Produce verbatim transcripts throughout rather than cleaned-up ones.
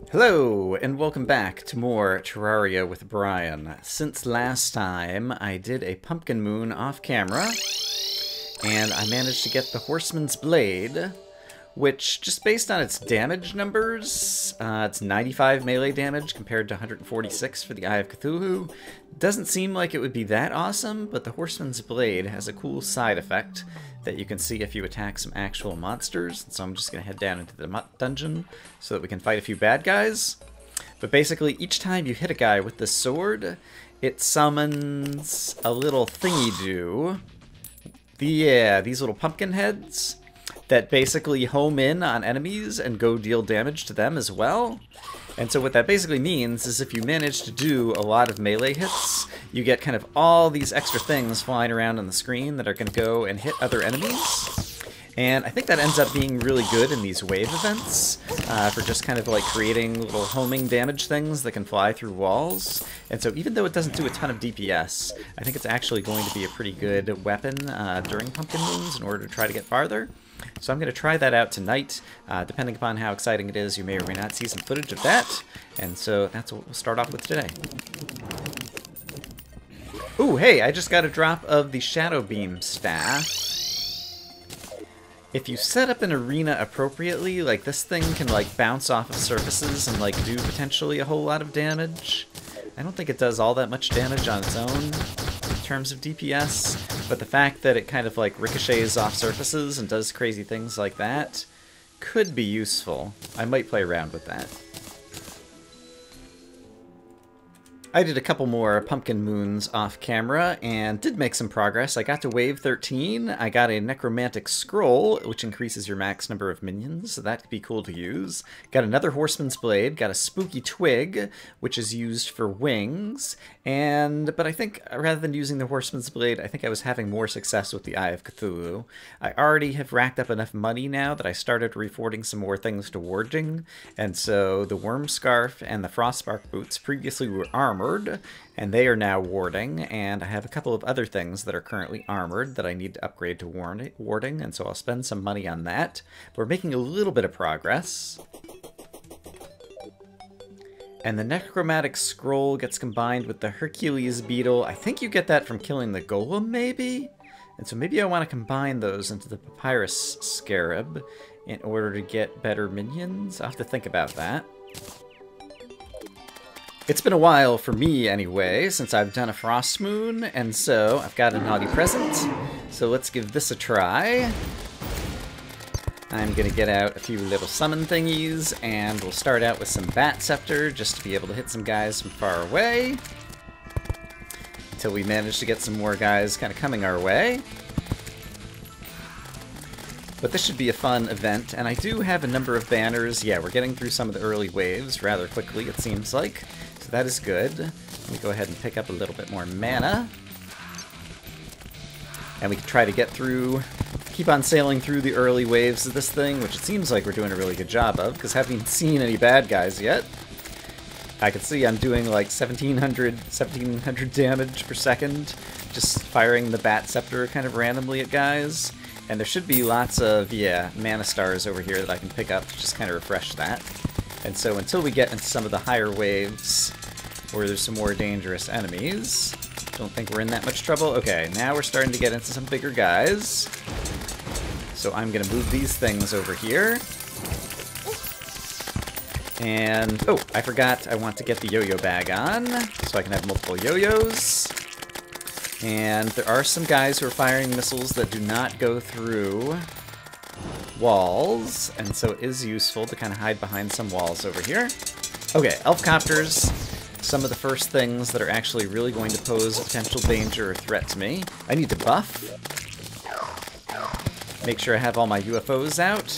Hello, and welcome back to more Terraria with Brian. Since last time, I did a Pumpkin Moon off camera, and I managed to get the Horseman's Blade, which, just based on its damage numbers, uh, it's ninety-five melee damage compared to one hundred forty-six for the Eye of Cthulhu. Doesn't seem like it would be that awesome, but the Horseman's Blade has a cool side effect that you can see if you attack some actual monsters. So I'm just going to head down into the dungeon so that we can fight a few bad guys. But basically, each time you hit a guy with the sword, it summons a little thingy-do. The, yeah, these little pumpkin heads that basically home in on enemies and go deal damage to them as well. And so what that basically means is if you manage to do a lot of melee hits, you get kind of all these extra things flying around on the screen that are going to go and hit other enemies. And I think that ends up being really good in these wave events uh, for just kind of like creating little homing damage things that can fly through walls. And so even though it doesn't do a ton of D P S, I think it's actually going to be a pretty good weapon uh, during Pumpkin Moons in order to try to get farther. So I'm going to try that out tonight. Uh, depending upon how exciting it is, you may or may not see some footage of that. And so that's what we'll start off with today. Ooh, hey, I just got a drop of the Shadow Beam Staff. If you set up an arena appropriately, like this thing can like bounce off of surfaces and like do potentially a whole lot of damage. I don't think it does all that much damage on its own in terms of D P S, but the fact that it kind of like ricochets off surfaces and does crazy things like that could be useful. I might play around with that. I did a couple more Pumpkin Moons off camera and did make some progress. I got to wave thirteen. I got a Necromantic Scroll, which increases your max number of minions, so that could be cool to use. Got another Horseman's Blade, got a Spooky Twig, which is used for wings. And, but I think rather than using the Horseman's Blade, I think I was having more success with the Eye of Cthulhu. I already have racked up enough money now that I started reforging some more things to warding. And so the Worm Scarf and the Frostbark Boots previously were armored, and they are now warding, and I have a couple of other things that are currently armored that I need to upgrade to warding, and so I'll spend some money on that. But we're making a little bit of progress. And the Necromantic Scroll gets combined with the Hercules Beetle. I think you get that from killing the Golem, maybe? And so maybe I want to combine those into the Papyrus Scarab in order to get better minions. I'll have to think about that. It's been a while for me, anyway, since I've done a Frost Moon, and so I've got a naughty present. So let's give this a try. I'm going to get out a few little summon thingies, and we'll start out with some Bat Scepter, just to be able to hit some guys from far away. Until we manage to get some more guys kind of coming our way. But this should be a fun event, and I do have a number of banners. Yeah, we're getting through some of the early waves rather quickly, it seems like. So that is good. Let me go ahead and pick up a little bit more mana. And we can try to get through, keep on sailing through the early waves of this thing, which it seems like we're doing a really good job of, because haven't seen any bad guys yet. I can see I'm doing like seventeen hundred, seventeen hundred damage per second, just firing the Bat Scepter kind of randomly at guys. And there should be lots of, yeah, mana stars over here that I can pick up to just kind of refresh that. And so until we get into some of the higher waves, where there's some more dangerous enemies, don't think we're in that much trouble. Okay, now we're starting to get into some bigger guys. So I'm going to move these things over here. And, oh, I forgot I want to get the yo-yo bag on, so I can have multiple yo-yos. And there are some guys who are firing missiles that do not go through walls, and so it is useful to kind of hide behind some walls over here. Okay, elf copters, some of the first things that are actually really going to pose a potential danger or threat to me. I need to buff. Make sure I have all my U F Os out.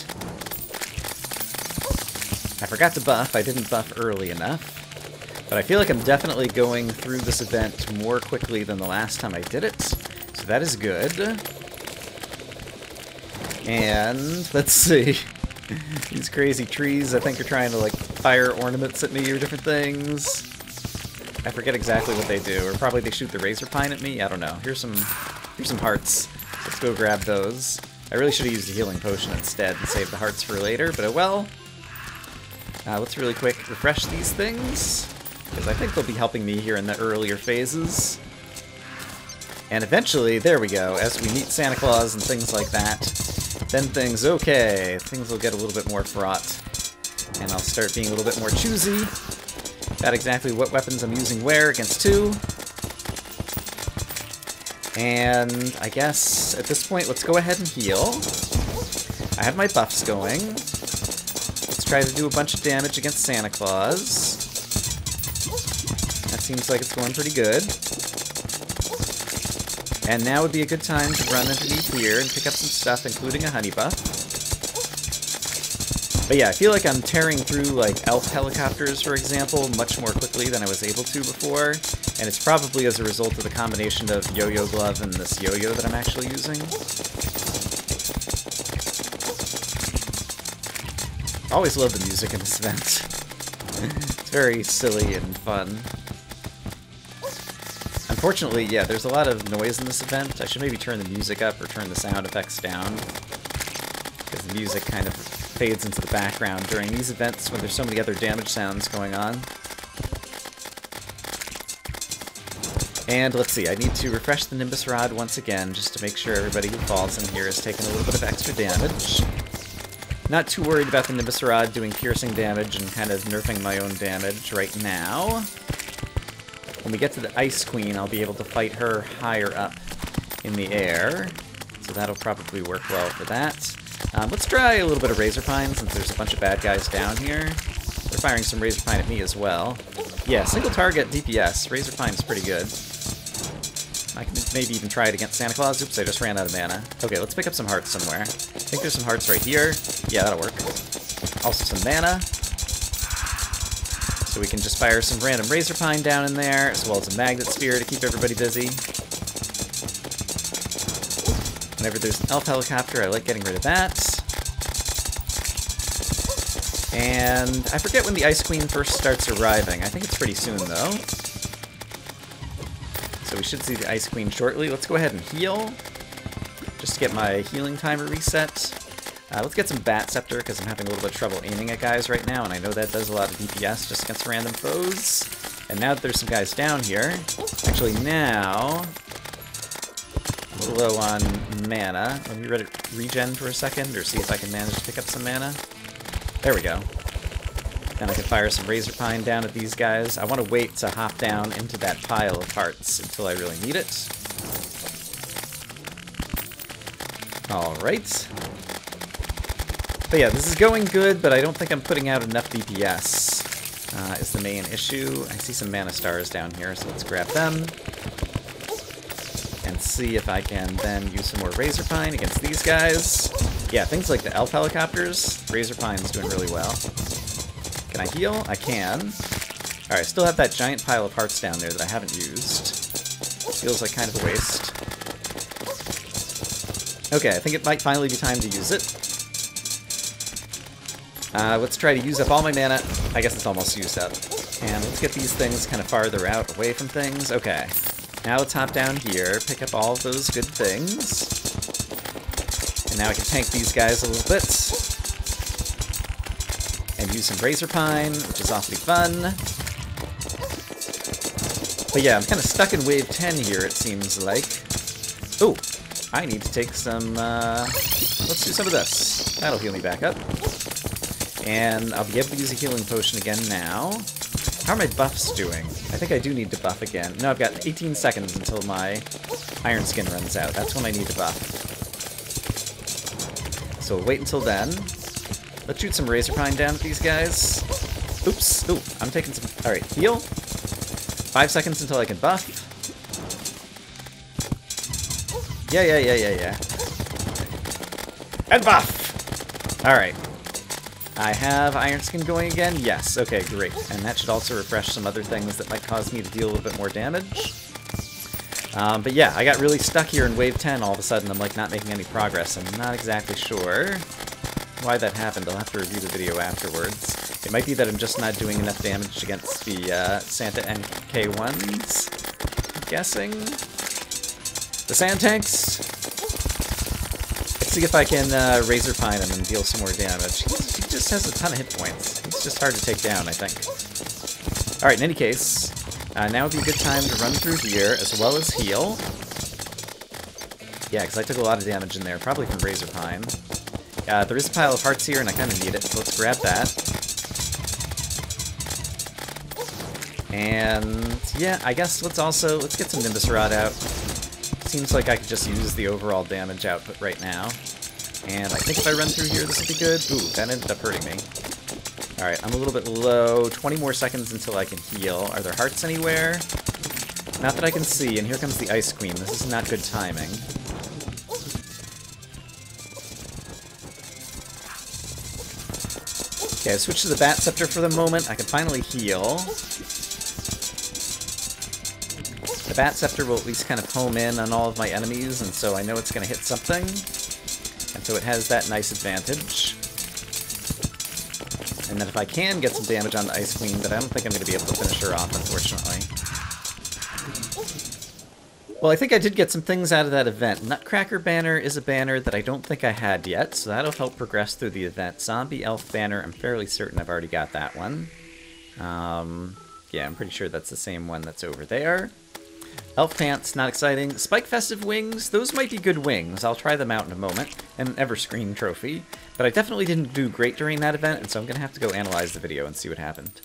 I forgot to buff, I didn't buff early enough. But I feel like I'm definitely going through this event more quickly than the last time I did it. So that is good. And let's see. These crazy trees I think are trying to like fire ornaments at me or different things. I forget exactly what they do. Or probably they shoot the Razor Pine at me. I don't know. Here's some here's some hearts. Let's go grab those. I really should have used a healing potion instead and saved the hearts for later, but oh well. Uh, let's really quick refresh these things, because I think they'll be helping me here in the earlier phases. And eventually, there we go, as we meet Santa Claus and things like that, then things, okay, things will get a little bit more fraught. And I'll start being a little bit more choosy about exactly what weapons I'm using where against who. And I guess at this point, let's go ahead and heal. I have my buffs going. Let's try to do a bunch of damage against Santa Claus. That seems like it's going pretty good. And now would be a good time to run underneath here and pick up some stuff, including a honey buff. But yeah, I feel like I'm tearing through, like, elf helicopters, for example, much more quickly than I was able to before. And it's probably as a result of the combination of Yo-Yo Glove and this yo-yo that I'm actually using. Always love the music in this event. It's very silly and fun. Unfortunately, yeah, there's a lot of noise in this event. I should maybe turn the music up or turn the sound effects down, because the music kind of fades into the background during these events when there's so many other damage sounds going on. And let's see, I need to refresh the Nimbus Rod once again, just to make sure everybody who falls in here is taking a little bit of extra damage. Not too worried about the Nimbus Rod doing piercing damage and kind of nerfing my own damage right now. When we get to the Ice Queen, I'll be able to fight her higher up in the air, so that'll probably work well for that. Um, let's try a little bit of Razor Pine, since there's a bunch of bad guys down here. They're firing some Razor Pine at me as well. Yeah, single target D P S. Razor Pine is pretty good. I can maybe even try it against Santa Claus. Oops, I just ran out of mana. Okay, let's pick up some hearts somewhere. I think there's some hearts right here. Yeah, that'll work. Also some mana. So we can just fire some random Razor Pine down in there, as well as a Magnet Spear to keep everybody busy. Whenever there's an elf helicopter, I like getting rid of that. And I forget when the Ice Queen first starts arriving. I think it's pretty soon, though. So we should see the Ice Queen shortly. Let's go ahead and heal, just to get my healing timer reset. Uh, let's get some Bat Scepter, because I'm having a little bit of trouble aiming at guys right now, and I know that does a lot of D P S just against random foes. And now that there's some guys down here, actually now, a little low on mana. Let me re regen for a second, or see if I can manage to pick up some mana. There we go. Then I can fire some Razor Pine down at these guys. I want to wait to hop down into that pile of hearts until I really need it. Alright. But yeah, this is going good, but I don't think I'm putting out enough D P S, uh, is the main issue. I see some Mana Stars down here, so let's grab them. And see if I can then use some more Razor Pine against these guys. Yeah, things like the Elf Helicopters, Razor Pine's doing really well. Can I heal? I can. Alright, I still have that giant pile of hearts down there that I haven't used. Feels like kind of a waste. Okay, I think it might finally be time to use it. Uh, let's try to use up all my mana. I guess it's almost used up. And let's get these things kind of farther out, away from things. Okay. Now let's hop down here, pick up all of those good things. And now I can tank these guys a little bit. And use some Razor Pine, which is awfully fun. But yeah, I'm kind of stuck in wave ten here, it seems like. Oh, I need to take some, uh, let's do some of this. That'll heal me back up. And I'll be able to use a healing potion again now. How are my buffs doing? I think I do need to buff again. No, I've got eighteen seconds until my Iron Skin runs out. That's when I need to buff. So we'll wait until then. Let's shoot some Razor Pine down at these guys. Oops. Ooh, I'm taking some... Alright, heal. Five seconds until I can buff. Yeah, yeah, yeah, yeah, yeah. And buff! Alright. I have Iron Skin going again? Yes. Okay, great. And that should also refresh some other things that might cause me to deal a little bit more damage. Um, but yeah, I got really stuck here in wave ten all of a sudden. I'm like not making any progress. I'm not exactly sure why that happened. I'll have to review the video afterwards. It might be that I'm just not doing enough damage against the uh, Santa N K ones, I'm guessing. The Santanks. Let's see if I can uh, Razor Pine him and deal some more damage. He just has a ton of hit points. He's It's just hard to take down, I think. Alright, in any case, uh, now would be a good time to run through here, as well as heal. Yeah, because I took a lot of damage in there, probably from Razor Pine. Uh, there is a pile of hearts here, and I kind of need it, so let's grab that. And, yeah, I guess let's also, let's get some Nimbus Rod out. Seems like I could just use the overall damage output right now. And I think if I run through here, this will be good. Ooh, that ended up hurting me. Alright, I'm a little bit low. twenty more seconds until I can heal. Are there hearts anywhere? Not that I can see, and here comes the Ice Queen. This is not good timing. Okay, I switched to the Bat Scepter for the moment. I can finally heal. The Bat Scepter will at least kind of home in on all of my enemies, and so I know it's going to hit something. And so it has that nice advantage. And then if I can get some damage on the Ice Queen, but I don't think I'm going to be able to finish her off, unfortunately. Well, I think I did get some things out of that event. Nutcracker Banner is a banner that I don't think I had yet, so that'll help progress through the event. Zombie Elf Banner, I'm fairly certain I've already got that one. Um, yeah, I'm pretty sure that's the same one that's over there. Elf Pants, not exciting. Spike Festive Wings, those might be good wings. I'll try them out in a moment. And an Everscreen trophy. But I definitely didn't do great during that event, and so I'm going to have to go analyze the video and see what happened.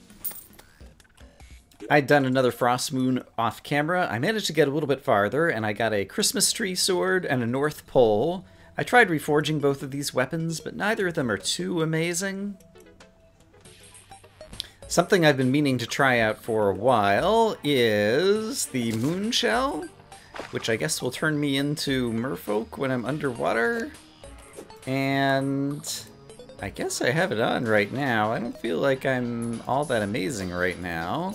I'd done another Frost Moon off camera. I managed to get a little bit farther, and I got a Christmas Tree Sword and a North Pole. I tried reforging both of these weapons, but neither of them are too amazing. Something I've been meaning to try out for a while is the Moon Shell, which I guess will turn me into merfolk when I'm underwater. And I guess I have it on right now. I don't feel like I'm all that amazing right now.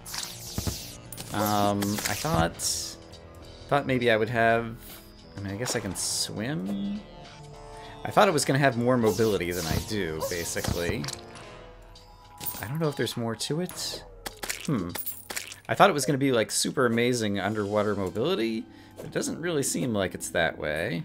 Um, I thought, thought maybe I would have, I mean, I guess I can swim? I thought it was going to have more mobility than I do, basically. I don't know if there's more to it. Hmm. I thought it was going to be like super amazing underwater mobility, but it doesn't really seem like it's that way.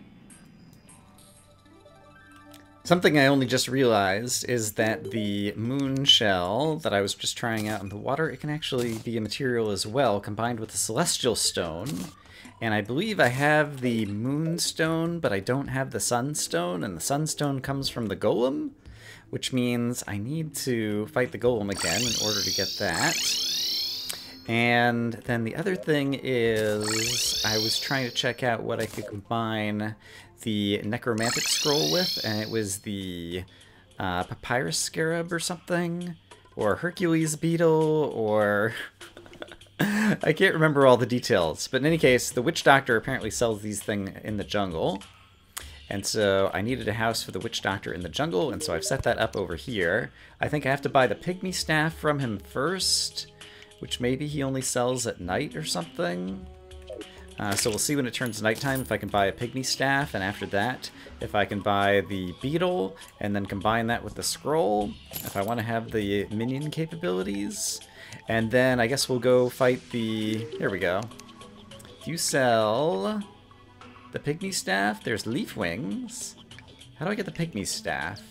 Something I only just realized is that the moon shell that I was just trying out in the water, it can actually be a material as well, combined with the celestial stone. And I believe I have the moonstone, but I don't have the sunstone, and the sunstone comes from the golem, which means I need to fight the golem again in order to get that. And then the other thing is I was trying to check out what I could combine the necromantic scroll with, and it was the uh, papyrus scarab or something, or Hercules beetle, or I can't remember all the details. But in any case, the witch doctor apparently sells these things in the jungle. And so I needed a house for the witch doctor in the jungle, and so I've set that up over here. I think I have to buy the pygmy staff from him first, which maybe he only sells at night or something. Uh, so we'll see when it turns nighttime if I can buy a pygmy staff, and after that, if I can buy the beetle, and then combine that with the scroll, if I want to have the minion capabilities. And then I guess we'll go fight the... There we go. If you sell... the pygmy staff, there's leaf wings. How do I get the pygmy staff?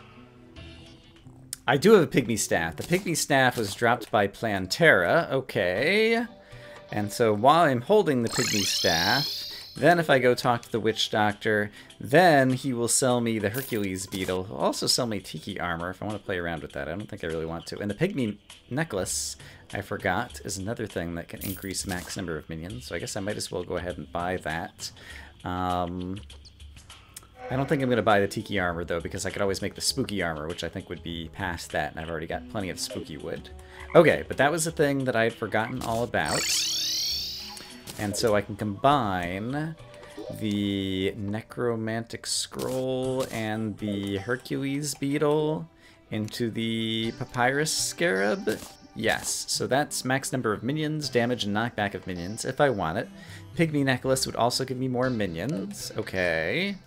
I do have a pygmy staff. The pygmy staff was dropped by Plantera. Okay. And so while I'm holding the pygmy staff, then if I go talk to the witch doctor, then he will sell me the Hercules beetle. He'll also sell me tiki armor if I want to play around with that. I don't think I really want to. And the pygmy necklace, I forgot, is another thing that can increase max number of minions. So I guess I might as well go ahead and buy that. Um, I don't think I'm going to buy the tiki armor, though, because I could always make the spooky armor, which I think would be past that, and I've already got plenty of spooky wood. Okay, but that was a thing that I had forgotten all about. And so I can combine the necromantic scroll and the Hercules beetle into the papyrus scarab. Yes, so that's max number of minions, damage, and knockback of minions, if I want it. Pygmy necklace would also give me more minions. Okay.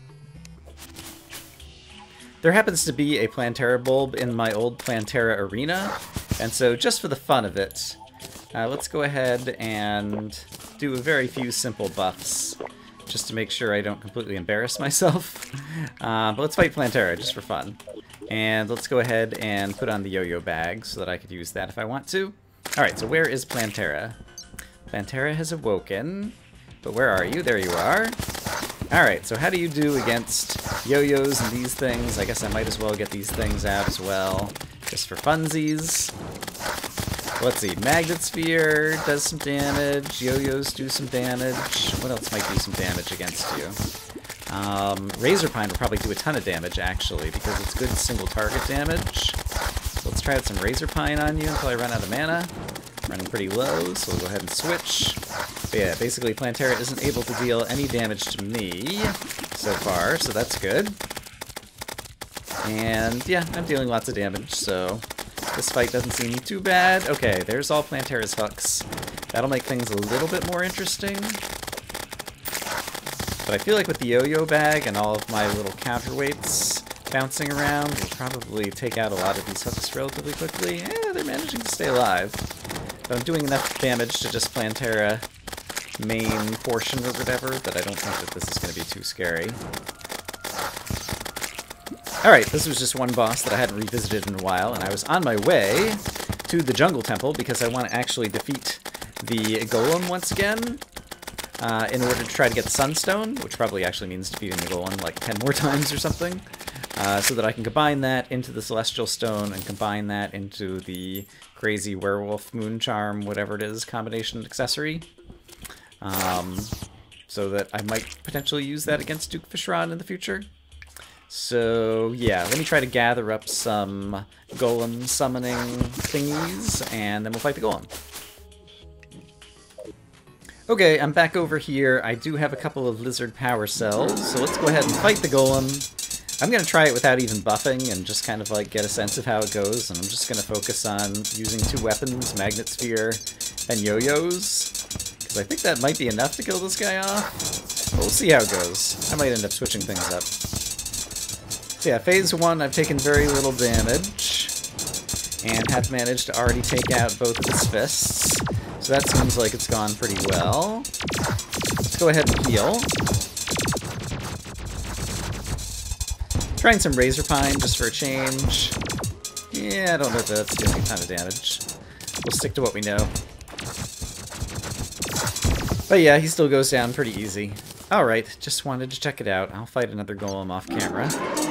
There happens to be a Plantera bulb in my old Plantera arena, and so just for the fun of it, uh, let's go ahead and do a very few simple buffs, just to make sure I don't completely embarrass myself. Uh, but let's fight Plantera, just for fun. And let's go ahead and put on the yo-yo bag so that I could use that if I want to. Alright, so where is Plantera? Plantera has awoken. But where are you? There you are. Alright, so how do you do against yo-yos and these things? I guess I might as well get these things out as well, just for funsies. Let's see, Magnet Sphere does some damage, yo-yos do some damage. What else might do some damage against you? Um, Razor Pine will probably do a ton of damage, actually, because it's good single target damage. So let's try out some Razor Pine on you until I run out of mana. I'm running pretty low, so we'll go ahead and switch. But yeah, basically Plantera isn't able to deal any damage to me so far, so that's good. And yeah, I'm dealing lots of damage, so this fight doesn't seem too bad. Okay, there's all Plantera's hooks. That'll make things a little bit more interesting. But I feel like with the yo-yo bag and all of my little counterweights bouncing around, we'll probably take out a lot of these hooks relatively quickly. Eh, they're managing to stay alive. But I'm doing enough damage to just Plantera main portion or whatever, but I don't think that this is going to be too scary. Alright, this was just one boss that I hadn't revisited in a while, and I was on my way to the Jungle Temple because I want to actually defeat the Golem once again. Uh, in order to try to get the Sunstone, which probably actually means defeating the Golem like ten more times or something, uh, so that I can combine that into the Celestial Stone and combine that into the crazy Werewolf Moon Charm, whatever it is, combination accessory. Um, so that I might potentially use that against Duke Fishron in the future. So yeah, let me try to gather up some Golem summoning thingies, and then we'll fight the Golem. Okay, I'm back over here. I do have a couple of lizard power cells, so let's go ahead and fight the Golem. I'm going to try it without even buffing and just kind of like get a sense of how it goes, and I'm just going to focus on using two weapons, Magnet Sphere and yo-yos, because I think that might be enough to kill this guy off. But we'll see how it goes. I might end up switching things up. So yeah, phase one, I've taken very little damage, and have managed to already take out both of his fists. So that seems like it's gone pretty well. Let's go ahead and heal. Trying some Razor Pine just for a change. Yeah, I don't know if that's doing a ton of damage. We'll stick to what we know. But yeah, he still goes down pretty easy. Alright, just wanted to check it out. I'll fight another Golem off camera.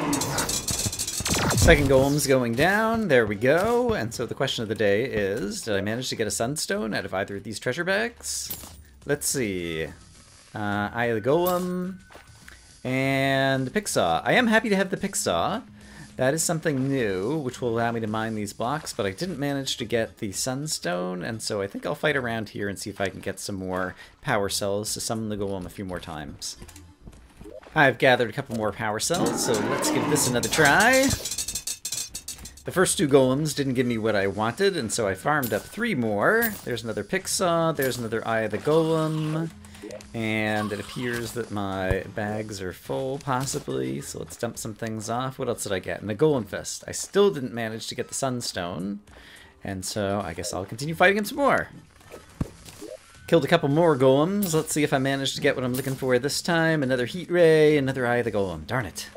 Second Golem's going down, there we go, and so the question of the day is, did I manage to get a Sunstone out of either of these treasure bags? Let's see. Uh, Eye of the Golem, and the Picksaw. I am happy to have the Picksaw. That is something new, which will allow me to mine these blocks, but I didn't manage to get the Sunstone, and so I think I'll fight around here and see if I can get some more power cells to summon the Golem a few more times. I've gathered a couple more power cells, so let's give this another try. The first two Golems didn't give me what I wanted, and so I farmed up three more. There's another Picksaw, there's another Eye of the Golem, and it appears that my bags are full, possibly, so let's dump some things off. What else did I get? And the Golem Fist. I still didn't manage to get the Sunstone, and so I guess I'll continue fighting him some more. Killed a couple more Golems. Let's see if I manage to get what I'm looking for this time. Another Heat Ray, another Eye of the Golem. Darn it.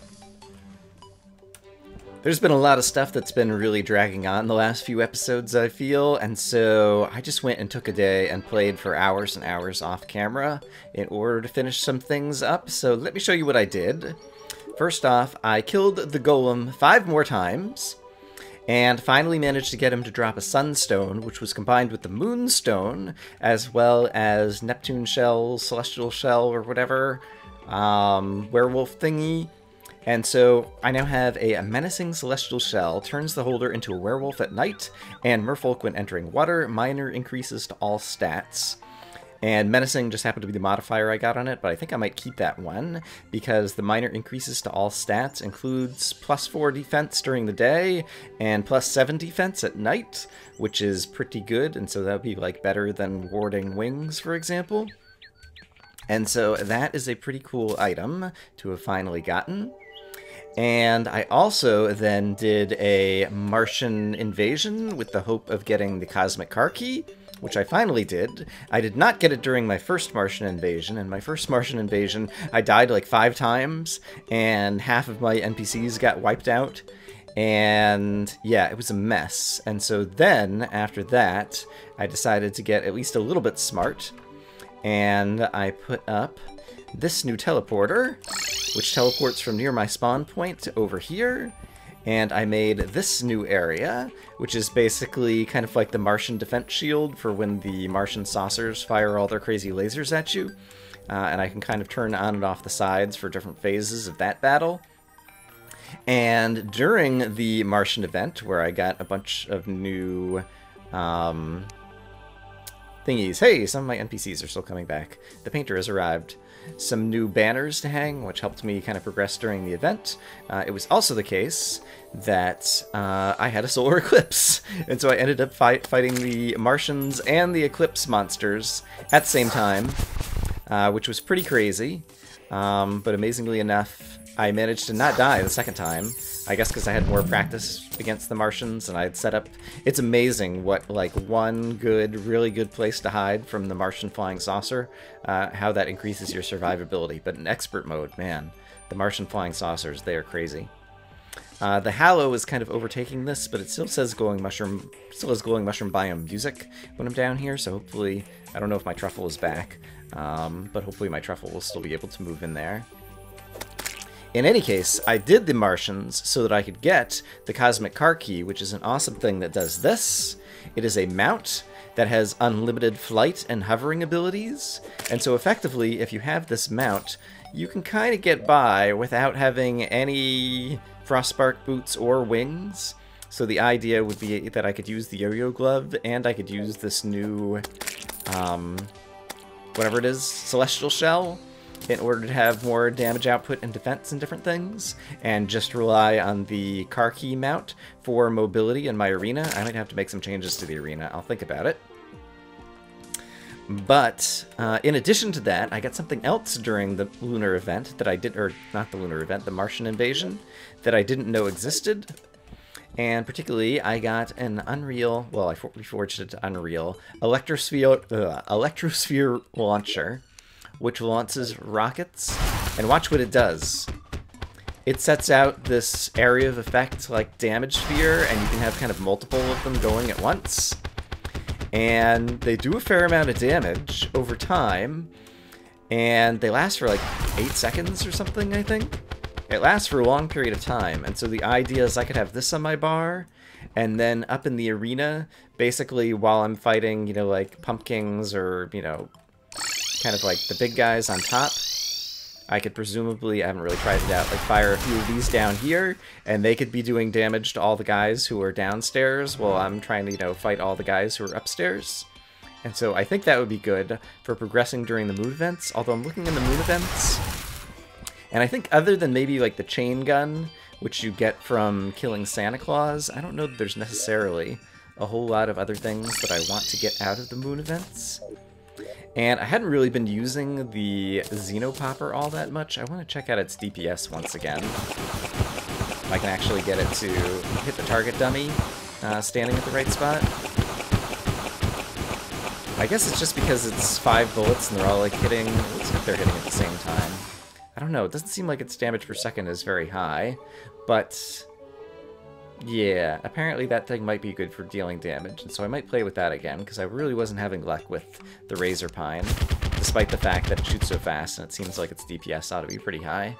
There's been a lot of stuff that's been really dragging on the last few episodes, I feel, and so I just went and took a day and played for hours and hours off camera in order to finish some things up, so let me show you what I did. First off, I killed the Golem five more times, and finally managed to get him to drop a Sunstone, which was combined with the Moonstone, as well as Neptune Shell, Celestial Shell, or whatever, um, werewolf thingy. And so I now have a menacing Celestial Shell, turns the holder into a werewolf at night, and Merfolk when entering water, minor increases to all stats. And menacing just happened to be the modifier I got on it, but I think I might keep that one, because the minor increases to all stats includes plus four defense during the day, and plus seven defense at night, which is pretty good, and so that would be like better than warding wings, for example. And so that is a pretty cool item to have finally gotten. And I also then did a Martian invasion with the hope of getting the Cosmic Car Key, which I finally did. I did not get it during my first Martian invasion. In my first Martian invasion, I died like five times, and half of my N P Cs got wiped out. And yeah, it was a mess. And so then, after that, I decided to get at least a little bit smart. And I put up this new teleporter, which teleports from near my spawn point to over here. And I made this new area, which is basically kind of like the Martian defense shield for when the Martian saucers fire all their crazy lasers at you. Uh, and I can kind of turn on and off the sides for different phases of that battle. And during the Martian event, where I got a bunch of new um, thingies. Hey, some of my N P Cs are still coming back. The painter has arrived. Some new banners to hang, which helped me kind of progress during the event. Uh, it was also the case that uh, I had a solar eclipse. And so I ended up fight fighting the Martians and the Eclipse monsters at the same time, uh, which was pretty crazy. Um, but amazingly enough, I managed to not die the second time. I guess because I had more practice against the Martians, and I had set up... It's amazing what, like, one good, really good place to hide from the Martian flying saucer, uh, how that increases your survivability. But in expert mode, man, the Martian flying saucers, they are crazy. Uh, the Hallow is kind of overtaking this, but it still says glowing mushroom, still has glowing mushroom biome music when I'm down here, so hopefully... I don't know if my truffle is back, um, but hopefully my truffle will still be able to move in there. In any case, I did the Martians so that I could get the Cosmic Car Key, which is an awesome thing that does this. It is a mount that has unlimited flight and hovering abilities, and so effectively, if you have this mount, you can kind of get by without having any Frostbark boots or wings. So the idea would be that I could use the Yo-Yo Glove, and I could use this new, um, whatever it is, Celestial Shell, in order to have more damage output and defense and different things, and just rely on the car key mount for mobility in my arena. I might have to make some changes to the arena. I'll think about it. But uh, in addition to that, I got something else during the lunar event that I did, or not the lunar event, the Martian invasion, that I didn't know existed. And particularly, I got an Unreal, well, I reforged it to Unreal, Electrosphere, uh, Electrosphere launcher, which launches rockets, and watch what it does. It sets out this area of effect like damage sphere, and you can have kind of multiple of them going at once. And they do a fair amount of damage over time, and they last for like eight seconds or something, I think. It lasts for a long period of time, and so the idea is I could have this on my bar, and then up in the arena, basically while I'm fighting, you know, like pumpkins or, you know, kind of like the big guys on top, I could presumably, I haven't really tried it out, like fire a few of these down here, and they could be doing damage to all the guys who are downstairs while I'm trying to, you know, fight all the guys who are upstairs. And so I think that would be good for progressing during the moon events, although I'm looking in the moon events, and I think other than maybe like the chain gun, which you get from killing Santa Claus, I don't know that there's necessarily a whole lot of other things that I want to get out of the moon events. And I hadn't really been using the Xenopopper all that much. I want to check out its D P S once again. If I can actually get it to hit the target dummy, uh, standing at the right spot. I guess it's just because it's five bullets and they're all like hitting, it looks like they're hitting at the same time. I don't know, it doesn't seem like its damage per second is very high, but yeah, apparently that thing might be good for dealing damage, and so I might play with that again, because I really wasn't having luck with the Razor Pine, despite the fact that it shoots so fast, and it seems like its D P S ought to be pretty high.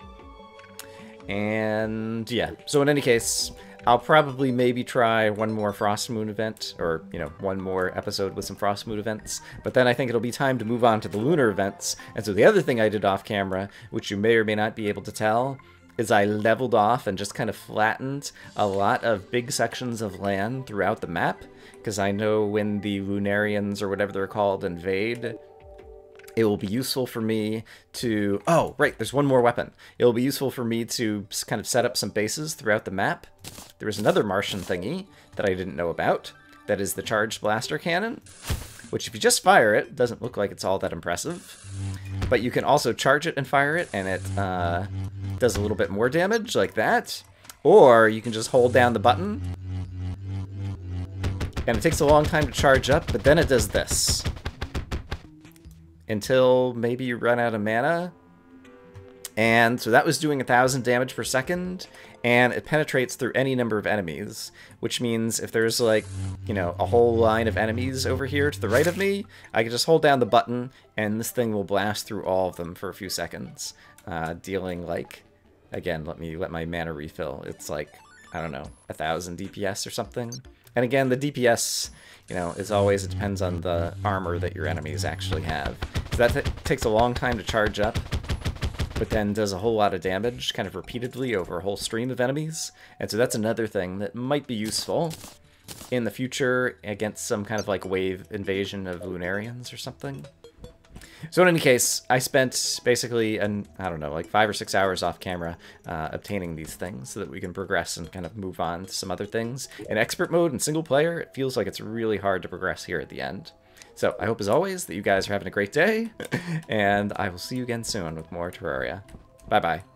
And yeah, so in any case, I'll probably maybe try one more Frost Moon event, or, you know, one more episode with some Frost Moon events, but then I think it'll be time to move on to the lunar events. And so the other thing I did off camera, which you may or may not be able to tell, is I leveled off and just kind of flattened a lot of big sections of land throughout the map, because I know when the Lunarians, or whatever they're called, invade, it will be useful for me to... Oh, right, there's one more weapon. It will be useful for me to kind of set up some bases throughout the map. There is another Martian thingy that I didn't know about. That is the Charged Blaster Cannon, which if you just fire it, doesn't look like it's all that impressive. But you can also charge it and fire it, and it uh, does a little bit more damage, like that. Or you can just hold down the button, and it takes a long time to charge up, but then it does this. Until maybe you run out of mana, And so that was doing a thousand damage per second, and it penetrates through any number of enemies, which means if there's like, you know, a whole line of enemies over here to the right of me, I can just hold down the button, and this thing will blast through all of them for a few seconds, uh, dealing like, again, let me let my mana refill. It's like, I don't know, a thousand D P S or something. And again, the D P S, you know, is always, it depends on the armor that your enemies actually have. So that takes a long time to charge up, but then does a whole lot of damage kind of repeatedly over a whole stream of enemies. And so that's another thing that might be useful in the future against some kind of like wave invasion of Lunarians or something. So in any case, I spent basically, an, I don't know, like five or six hours off camera uh, obtaining these things so that we can progress and kind of move on to some other things. In expert mode and single player, it feels like it's really hard to progress here at the end. So I hope, as always, that you guys are having a great day, and I will see you again soon with more Terraria. Bye-bye.